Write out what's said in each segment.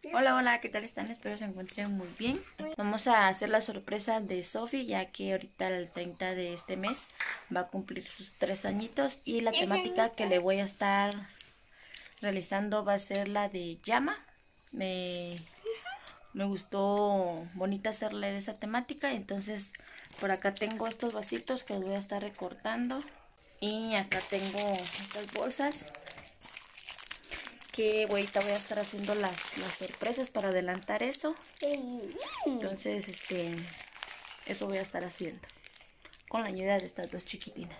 Hola, hola, ¿qué tal están? Espero se encuentren muy bien. Vamos a hacer la sorpresa de Sophie, ya que ahorita el 30 de este mes va a cumplir sus 3 añitos. Y la temática que le voy a estar realizando va a ser la de llama. Me gustó bonita hacerle de esa temática, entonces por acá tengo estos vasitos que los voy a estar recortando. Y acá tengo estas bolsas que ahorita voy a estar haciendo las sorpresas para adelantar eso. Entonces eso voy a estar haciendo con la ayuda de estas dos chiquitinas.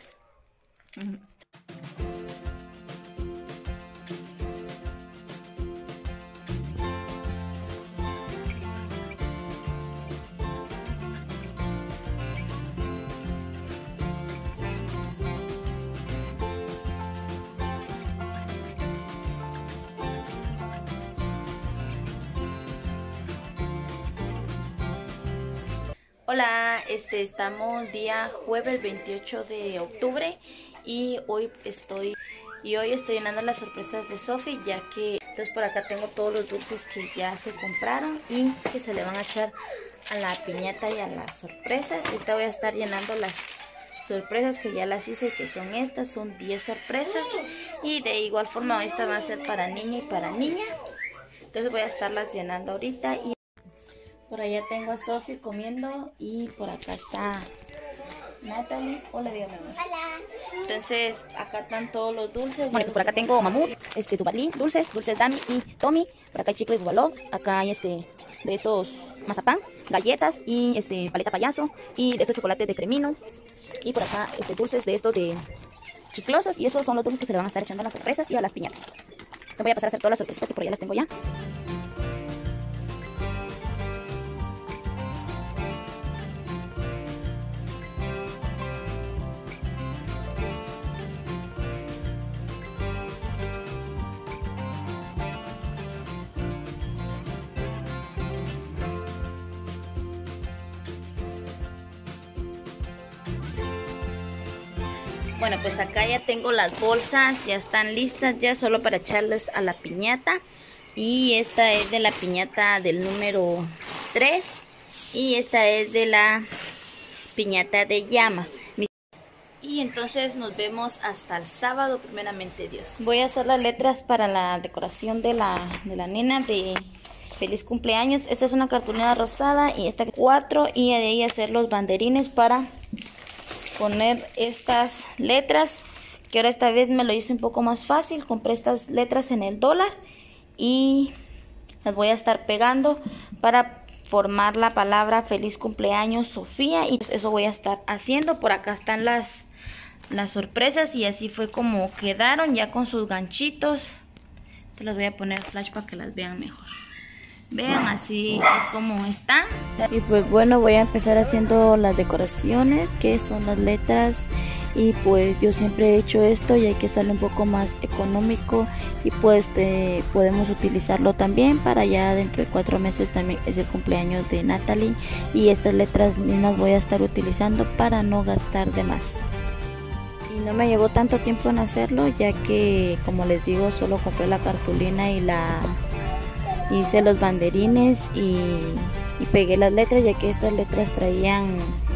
Hola, estamos día jueves 28 de octubre y hoy estoy llenando las sorpresas de Sophie, ya que entonces por acá tengo todos los dulces que ya se compraron y que se le van a echar a la piñata y a las sorpresas. Ahorita voy a estar llenando las sorpresas que ya las hice, que son estas, son 10 sorpresas y de igual forma esta va a ser para niña y para niña. Entonces voy a estarlas llenando ahorita. Y por allá tengo a Sophie comiendo y por acá está Natalie. Hola, dígame. Hola. Entonces acá están todos los dulces. Bueno, pues por acá tengo Mamut, Dubalí, dulces Dami y Tommy. Por acá hay chicles Bubaló. Acá hay de estos mazapán, galletas y paleta payaso y de estos chocolates de cremino. Y por acá dulces de estos de chiclosos, y esos son los dulces que se le van a estar echando a las sorpresas y a las piñatas. Te voy a pasar a hacer todas las sorpresitas que por allá las tengo ya. Bueno, pues acá ya tengo las bolsas, ya están listas ya solo para echarles a la piñata. Y esta es de la piñata del número 3 y esta es de la piñata de llama. Y entonces nos vemos hasta el sábado, primeramente Dios. Voy a hacer las letras para la decoración de la nena de feliz cumpleaños. Esta es una cartulina rosada y esta 4, y de ahí hacer los banderines para poner estas letras, que ahora esta vez me lo hice un poco más fácil. Compré estas letras en el dólar y las voy a estar pegando para formar la palabra feliz cumpleaños Sofía, y eso voy a estar haciendo. Por acá están las sorpresas y así fue como quedaron ya con sus ganchitos. Te las voy a poner flash para que las vean mejor. Vean, así es como están. Y pues bueno, voy a empezar haciendo las decoraciones, que son las letras. Y pues yo siempre he hecho esto, ya que sale un poco más económico. Y pues podemos utilizarlo también para ya dentro de 4 meses también es el cumpleaños de Natalie. Y estas letras mismas voy a estar utilizando para no gastar de más. Y no me llevó tanto tiempo en hacerlo, ya que como les digo, solo compré la cartulina y hice los banderines y pegué las letras, ya que estas letras traían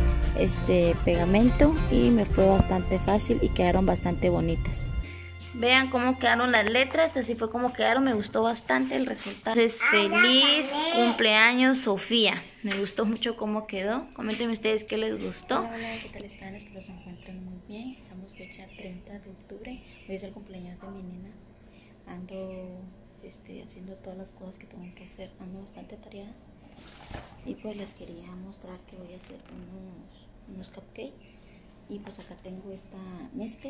pegamento, y me fue bastante fácil y quedaron bastante bonitas. Vean cómo quedaron las letras, así fue como quedaron, me gustó bastante el resultado. Entonces, feliz cumpleaños Sofía, me gustó mucho cómo quedó. Coméntenme ustedes qué les gustó. Hola, ¿qué tal están? Espero se encuentren muy bien. Estamos fecha 30 de octubre, hoy es el cumpleaños de mi nena. Ando haciendo todas las cosas que tengo que hacer, ando bastante tareada. Y pues les quería mostrar que voy a hacer unos cupcakes. Y pues acá tengo esta mezcla.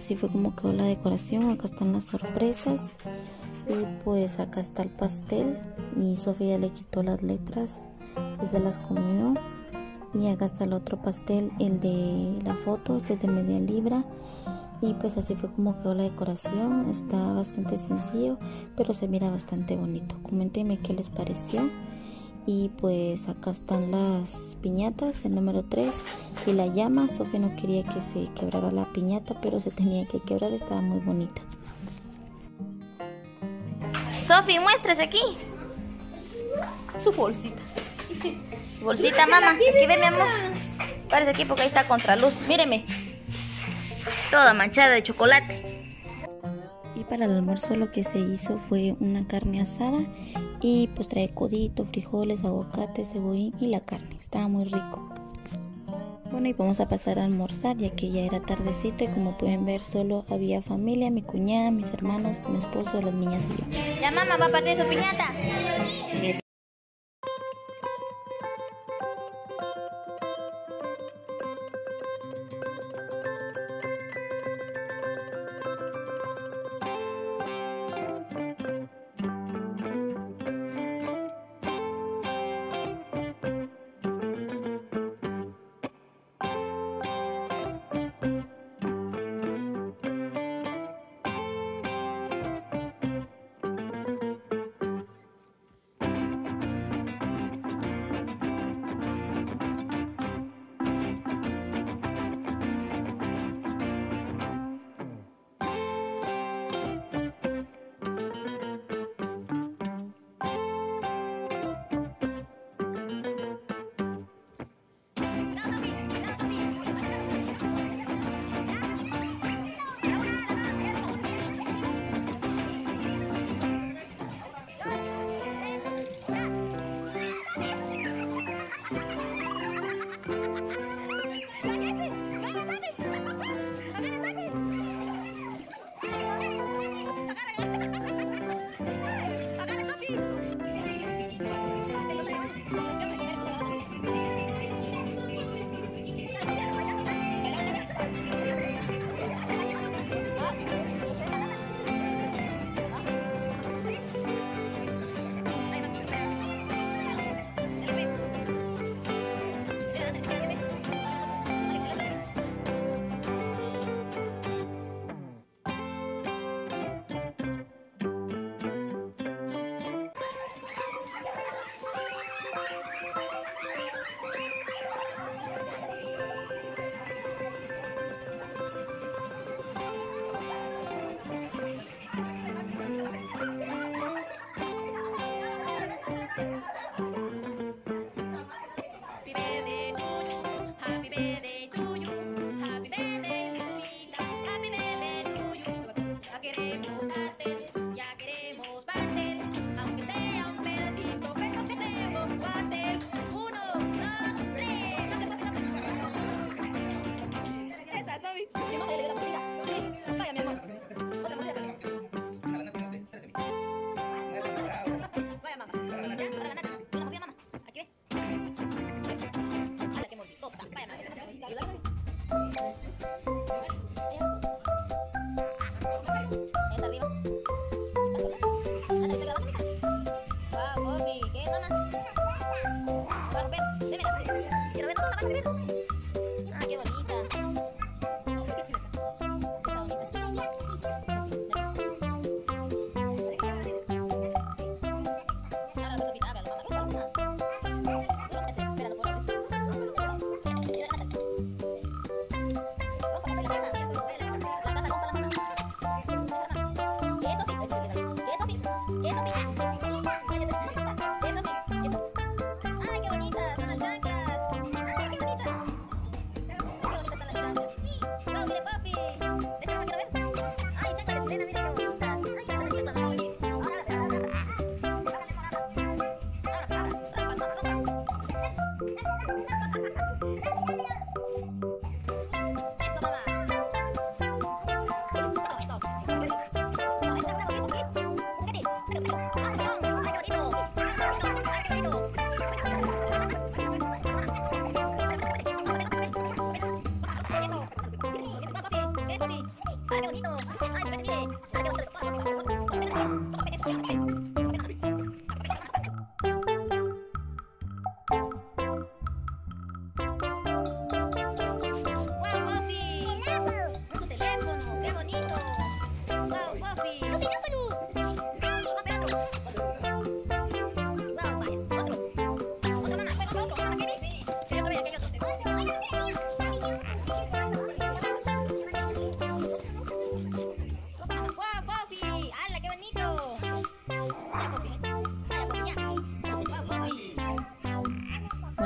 así fue como quedó la decoración. Acá están las sorpresas. Y pues acá está el pastel. Y Sofía le quitó las letras y se las comió. Y acá está el otro pastel, el de la foto, este es de media libra. Y pues así fue como quedó la decoración. Está bastante sencillo, pero se mira bastante bonito. Coméntenme qué les pareció. Y pues acá están las piñatas, el número 3 y la llama. Sofía no quería que se quebrara la piñata, pero se tenía que quebrar, estaba muy bonita. Sofi, muéstrase aquí. Su bolsita. Bolsita, mamá. Aquí ve, mi amor. Párese aquí porque ahí está contraluz. Míreme. Toda manchada de chocolate. Y para el almuerzo lo que se hizo fue una carne asada. Y pues trae codito, frijoles, aguacate, cebollín y la carne. Estaba muy rico. Bueno, y vamos a pasar a almorzar ya que ya era tardecito. Y como pueden ver solo había familia, mi cuñada, mis hermanos, mi esposo, las niñas y yo. Ya mamá va a partir su piñata.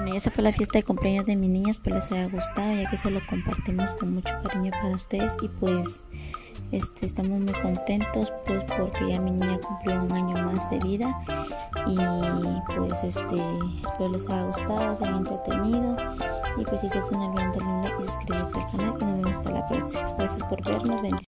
Bueno, y esa fue la fiesta de cumpleaños de mis niñas, pues les haya gustado, ya que se lo compartimos con mucho cariño para ustedes. Y pues estamos muy contentos, pues porque ya mi niña cumplió un año más de vida. Y pues espero les haya gustado, se hayan entretenido. Y pues si se no olviden darle un like y suscribirse al canal, y nos vemos hasta la próxima. Gracias por vernos, bendiciones.